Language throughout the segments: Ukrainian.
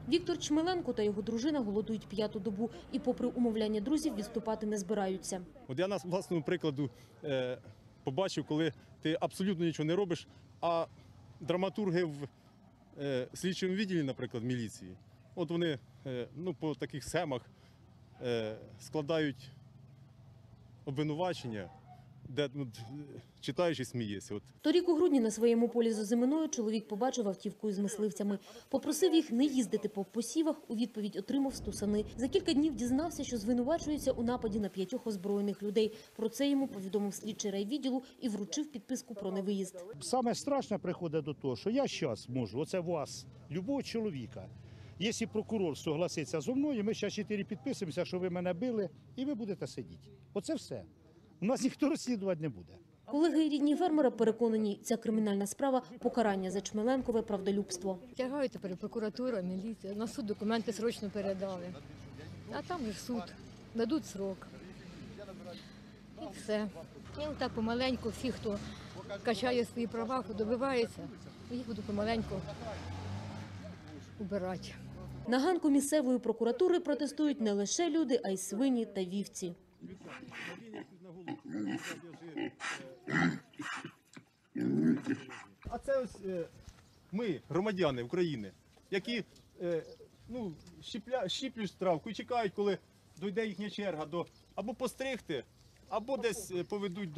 Віктор Чмеленко та його дружина голодують 5-ту добу і попри умовляння друзів відступати не збираються. От я на власному прикладу побачив, коли ти абсолютно нічого не робиш, а драматурги в слідчому відділі, наприклад, міліції, от вони по таких схемах складають обвинувачення, де читаючи смієшся. Торік у грудні на своєму полі з озиминою чоловік побачив автівку із мисливцями. Попросив їх не їздити по посівах, у відповідь отримав стусани. За кілька днів дізнався, що звинувачується у нападі на 5 озброєних людей. Про це йому повідомив слідчий райвідділу і вручив підписку про невиїзд. Саме страшне приходить до того, що я зараз можу, оце вас, любого чоловіка. Якщо прокурор согласиться зі мною, ми зараз 4 підписуємося, що ви мене били, і ви будете сидіти. Оце все. У нас ніхто розслідувати не буде. Колеги і рідні фермера переконані, ця кримінальна справа – покарання за Чмеленкове правдолюбство. Тягають тепер прокуратура, міліція. На суд документи срочно передали. А там же суд. Дадуть срок. І все. І отак помаленьку всі, хто качає свої права, хто добивається, їх буду помаленьку убирати. На ганку місцевої прокуратури протестують не лише люди, а й свині та вівці. А це ось ми, громадяни України, які щіплють травку і чекають, коли дійде їхня черга або постригти, або десь поведуть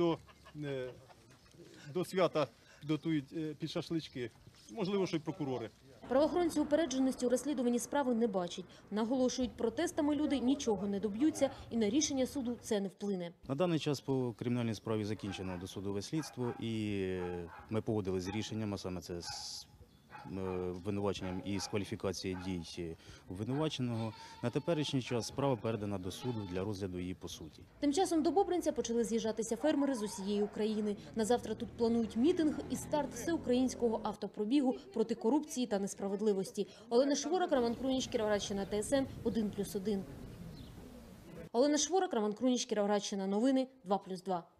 до свята, готують під шашлички. Можливо, що й прокурори. Правоохоронці упередженості у розслідуванні справи не бачать. Наголошують, протестами люди нічого не доб'ються і на рішення суду це не вплине. На даний час по кримінальній справі закінчено досудове слідство і ми погодили з рішенням, а саме це з обвинуваченням і з кваліфікації дій обвинуваченого. На теперішній час справа передана до суду для розгляду її по суті. Тим часом до Бобринця почали з'їжджатися фермери з усієї України. На завтра тут планують мітинг і старт всеукраїнського автопробігу проти корупції та несправедливості. Олена Шворак, Роман Круніч, Кіровоградщина, ТСН 1+1. Олена Шворак, Роман Круніч, Кіровоградщина, новини 2+2.